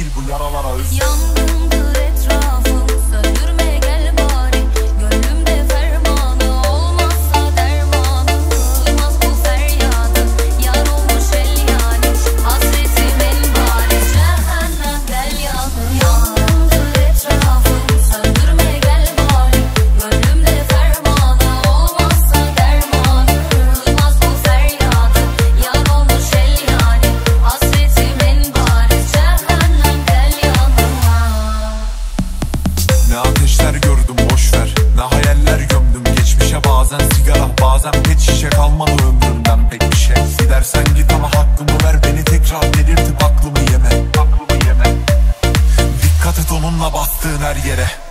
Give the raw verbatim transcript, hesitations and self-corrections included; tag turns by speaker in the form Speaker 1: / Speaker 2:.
Speaker 1: değil bu yaralara öz.
Speaker 2: Yangındır etrafım, söndürme gel bari. Gönlümde fermanı, olmazsa dermanı. Duymaz bu feryadı, yar olmuş el yani. Hasretim el bari, cehennem gel yanıma. Yangındır etrafım, söndürme gel bari. Gönlümde fermanı, olmazsa dermanı. Duymaz bu feryadı, yar olmuş el yani. Hasretim el bari, cehennem gel yanıma.
Speaker 1: Ne ateşler gördüm boşver, ne hayaller gömdüm geçmişe. Bazen sigara, bazen pet şişe, kalmadı ömrümden pek bir şey. Gidersen git ama hakkımı ver, beni tekrar delirtip aklımı yeme. Aklımı yeme. Dikkat et onunla bastığın her yere.